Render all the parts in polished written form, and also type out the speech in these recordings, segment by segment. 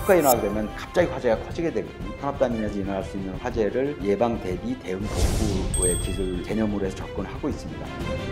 스파크가 일어나게 되면 갑자기 화재가 커지게 되거든요. 산업단위에서 일어날 수 있는 화재를 예방, 대비, 대응, 복구의 기술 개념으로 해서 접근하고 있습니다.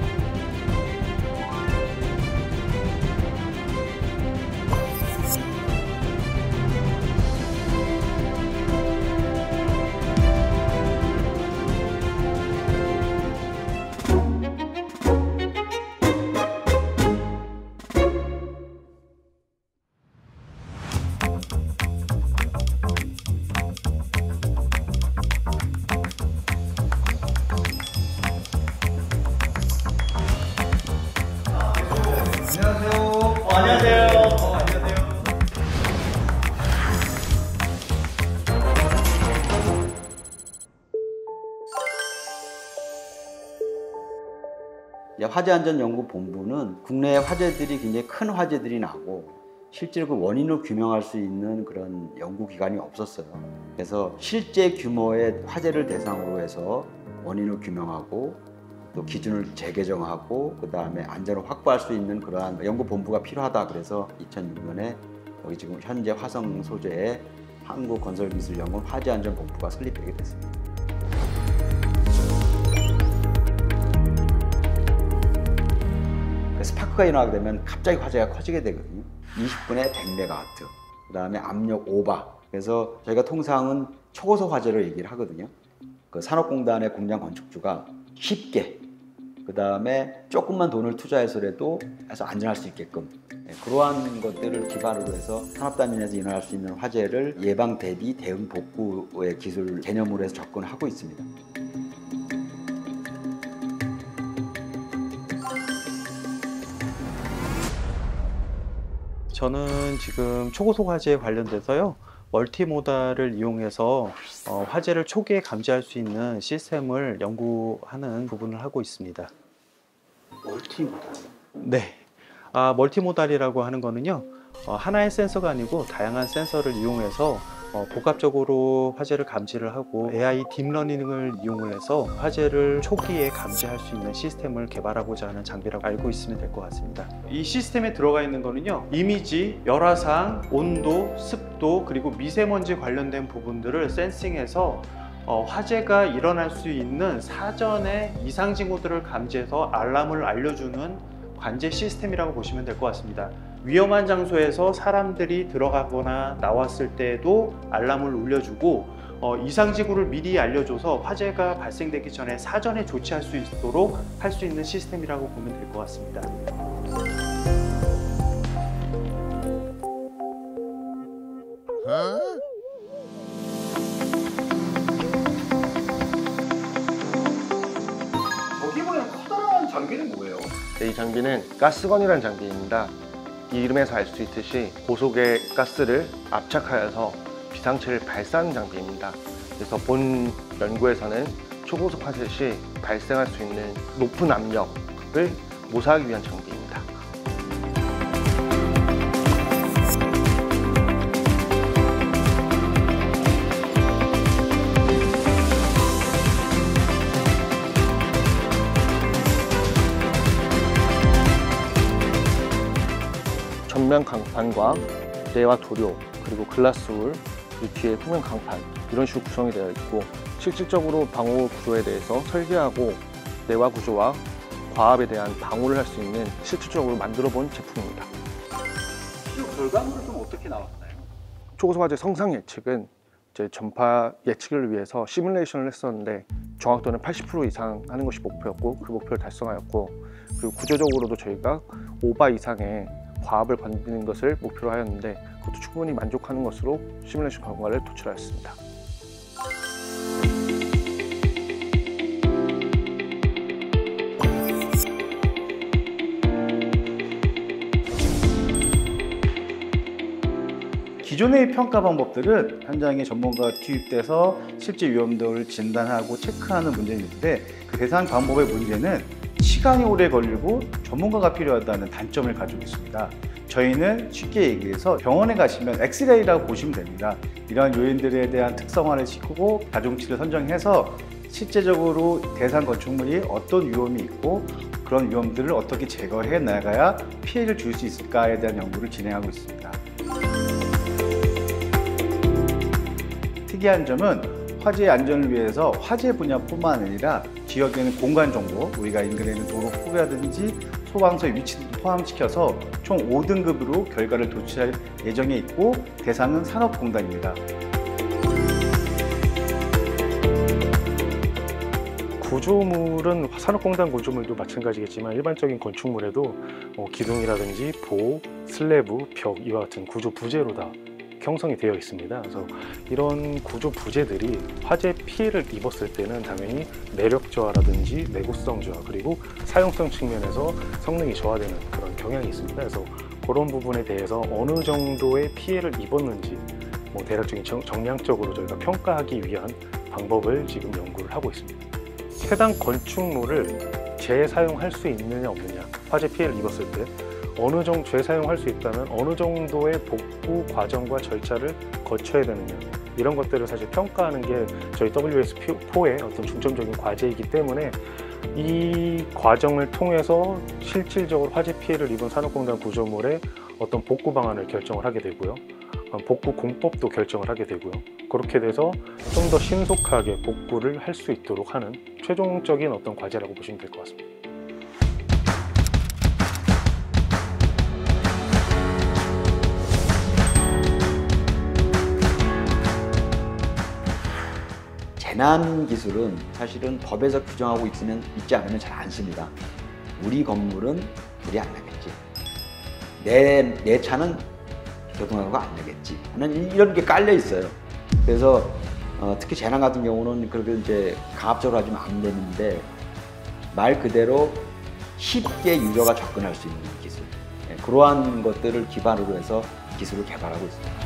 화재안전연구본부는 국내의 화재들이 굉장히 큰 화재들이 나고 실제로 그 원인을 규명할 수 있는 그런 연구기관이 없었어요. 그래서 실제 규모의 화재를 대상으로 해서 원인을 규명하고 또 기준을 재개정하고 그 다음에 안전을 확보할 수 있는 그러한 연구본부가 필요하다. 그래서 2006년에 여기 지금 현재 화성 소재의 한국건설기술연구원 화재안전본부가 설립되게 됐습니다. 스파크가 일어나게 되면 갑자기 화재가 커지게 되거든요. 20분에 100MW, 그 다음에 압력 오바. 그래서 저희가 통상은 초고속 화재를 얘기를 하거든요. 그 산업공단의 공장 건축주가 쉽게, 그 다음에 조금만 돈을 투자해서라도 해서 안전할 수 있게끔 그러한 것들을 기반으로 해서 산업단위에서 일어날 수 있는 화재를 예방, 대비, 대응, 복구의 기술 개념으로 해서 접근하고 있습니다. 저는 지금 초고속 화재에 관련돼서요, 멀티모달을 이용해서 화재를 초기에 감지할 수 있는 시스템을 연구하는 부분을 하고 있습니다. 멀티모달? 네. 멀티모달이라고 하는 거는요, 하나의 센서가 아니고 다양한 센서를 이용해서 복합적으로 화재를 감지를 하고 AI 딥러닝을 이용을 해서 화재를 초기에 감지할 수 있는 시스템을 개발하고자 하는 장비라고 알고 있으면 될 것 같습니다. 이 시스템에 들어가 있는 거는요, 이미지, 열화상, 온도, 습도, 그리고 미세먼지 관련된 부분들을 센싱해서 화재가 일어날 수 있는 사전에 이상 징후들을 감지해서 알람을 알려주는 관제 시스템이라고 보시면 될 것 같습니다. 위험한 장소에서 사람들이 들어가거나 나왔을 때에도 알람을 울려주고 이상지구를 미리 알려줘서 화재가 발생되기 전에 사전에 조치할 수 있도록 할 수 있는 시스템이라고 보면 될 것 같습니다. 저기 보면 커다란 장비는 뭐예요? 이 장비는 가스건이라는 장비입니다. 이 이름에서 알 수 있듯이 고속의 가스를 압착하여서 비상체를 발사하는 장비입니다. 그래서 본 연구에서는 초고속 화재 시 발생할 수 있는 높은 압력을 모사하기 위한 장비입니다. 전면 강판과 내와 도료, 그리고 글라스울, 그리고 뒤에 후면 강판, 이런 식으로 구성이 되어 있고, 실질적으로 방호 구조에 대해서 설계하고 내와 구조와 과압에 대한 방호를 할 수 있는 실질적으로 만들어 본 제품입니다. 시험 결과물은 좀 어떻게 나왔나요? 초고속 화재 성상 예측은 이제 전파 예측을 위해서 시뮬레이션을 했었는데 정확도는 80% 이상 하는 것이 목표였고, 그 목표를 달성하였고, 그리고 구조적으로도 저희가 5바 이상의 과압을 건드리는 것을 목표로 하였는데 그것도 충분히 만족하는 것으로 시뮬레이션 결과를 도출하였습니다. 기존의 평가 방법들은 현장에 전문가가 투입돼서 실제 위험도를 진단하고 체크하는 문제인데, 그 대상 방법의 문제는 시간이 오래 걸리고 전문가가 필요하다는 단점을 가지고 있습니다. 저희는 쉽게 얘기해서 병원에 가시면 엑스레이라고 보시면 됩니다. 이러한 요인들에 대한 특성화를 시키고 가중치를 선정해서 실제적으로 대상 건축물이 어떤 위험이 있고 그런 위험들을 어떻게 제거해 나가야 피해를 줄 수 있을까에 대한 연구를 진행하고 있습니다. 특이한 점은 화재 안전을 위해서 화재 분야뿐만 아니라 지역에는 공간 정보, 우리가 인근에 있는 도로 포개라든지 소방서의 위치도 포함시켜서 총 5등급으로 결과를 도출할 예정에 있고 대상은 산업공단입니다. 구조물은 산업공단 구조물도 마찬가지겠지만 일반적인 건축물에도 기둥이라든지 보, 슬래브, 벽 이와 같은 구조 부재로 다 형성이 되어 있습니다. 그래서 이런 구조 부재들이 화재 피해를 입었을 때는 당연히 내력 저하라든지 내구성 저하 그리고 사용성 측면에서 성능이 저하되는 그런 경향이 있습니다. 그래서 그런 부분에 대해서 어느 정도의 피해를 입었는지 대략적인 정량적으로 저희가 평가하기 위한 방법을 지금 연구를 하고 있습니다. 해당 건축물을 재사용할 수 있느냐 없느냐, 화재 피해를 입었을 때 어느 정도 재사용할 수 있다면 어느 정도의 복구 과정과 절차를 거쳐야 되느냐, 이런 것들을 사실 평가하는 게 저희 WS4의 어떤 중점적인 과제이기 때문에 이 과정을 통해서 실질적으로 화재 피해를 입은 산업공단 구조물의 어떤 복구 방안을 결정을 하게 되고요. 복구 공법도 결정을 하게 되고요. 그렇게 돼서 좀 더 신속하게 복구를 할 수 있도록 하는 최종적인 어떤 과제라고 보시면 될 것 같습니다. 재난 기술은 사실은 법에서 규정하고 있지 않으면 잘 안 씁니다. 우리 건물은 불이 안 나겠지. 내 차는 교통사고가 안 나겠지. 하는 이런 게 깔려 있어요. 그래서 특히 재난 같은 경우는 그렇게 이제 강압적으로 하지면 안 되는데 말 그대로 쉽게 유저가 접근할 수 있는 기술. 그러한 것들을 기반으로 해서 기술을 개발하고 있습니다.